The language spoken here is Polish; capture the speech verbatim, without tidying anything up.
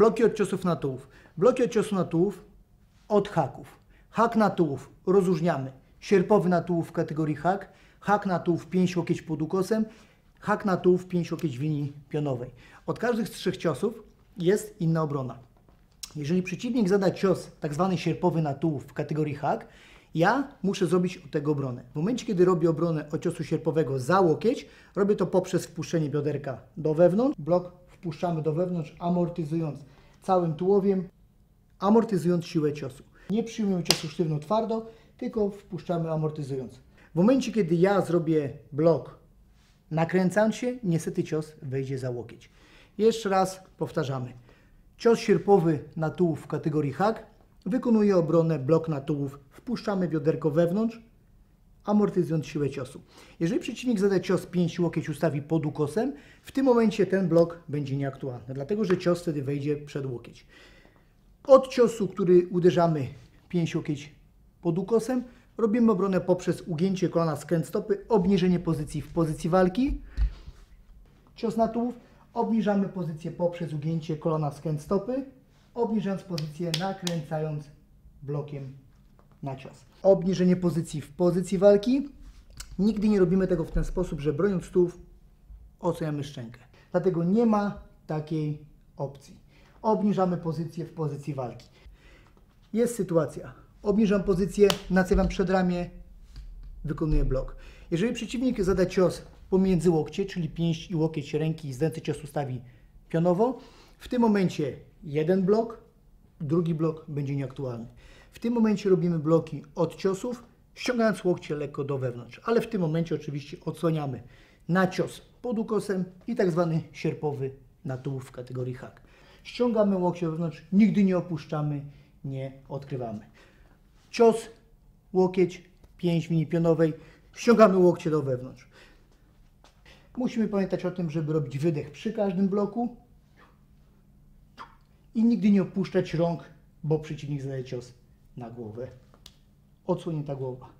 Bloki od ciosów na tułów. Bloki od ciosu na tułów od haków. Hak na tułów rozróżniamy. Sierpowy na tułów w kategorii hak, hak na tułów pięść łokieć pod ukosem, hak na tułów pięść łokieć w linii pionowej. Od każdych z trzech ciosów jest inna obrona. Jeżeli przeciwnik zada cios tak zwany sierpowy na tułów w kategorii hak, ja muszę zrobić od tego obronę. W momencie, kiedy robię obronę od ciosu sierpowego za łokieć, robię to poprzez wpuszczenie bioderka do wewnątrz. Blok wpuszczamy do wewnątrz, amortyzując całym tułowiem, amortyzując siłę ciosu. Nie przyjmujemy ciosu sztywno-twardo, tylko wpuszczamy amortyzując. W momencie, kiedy ja zrobię blok nakręcając się, niestety cios wejdzie za łokieć. Jeszcze raz powtarzamy. Cios sierpowy na tułów w kategorii hak wykonuje obronę blok na tułów, wpuszczamy bioderko wewnątrz, amortyzując siłę ciosu. Jeżeli przeciwnik zada cios pięść łokieć ustawi pod ukosem, w tym momencie ten blok będzie nieaktualny, dlatego że cios wtedy wejdzie przed łokieć. Od ciosu, który uderzamy pięść łokieć pod ukosem, robimy obronę poprzez ugięcie kolana, skręt stopy, obniżenie pozycji w pozycji walki. Cios na tułów, obniżamy pozycję poprzez ugięcie kolana, skręt stopy, obniżając pozycję, nakręcając blokiem na cios. Obniżenie pozycji w pozycji walki. Nigdy nie robimy tego w ten sposób, że broniąc tułów odsłaniamy szczękę. Dlatego nie ma takiej opcji. Obniżamy pozycję w pozycji walki. Jest sytuacja. Obniżam pozycję, nacywam przedramię, wykonuję blok. Jeżeli przeciwnik zada cios pomiędzy łokcie, czyli pięść i łokieć ręki i zdjęty cios ustawi pionowo, w tym momencie jeden blok, drugi blok będzie nieaktualny. W tym momencie robimy bloki od ciosów, ściągając łokcie lekko do wewnątrz, ale w tym momencie oczywiście odsłaniamy na cios pod ukosem i tak zwany sierpowy na tułów w kategorii hak. Ściągamy łokcie do wewnątrz, nigdy nie opuszczamy, nie odkrywamy. Cios, łokieć, pięść w linii pionowej, ściągamy łokcie do wewnątrz. Musimy pamiętać o tym, żeby robić wydech przy każdym bloku i nigdy nie opuszczać rąk, bo przeciwnik zadaje cios na głowę. Odsłonięta głowa.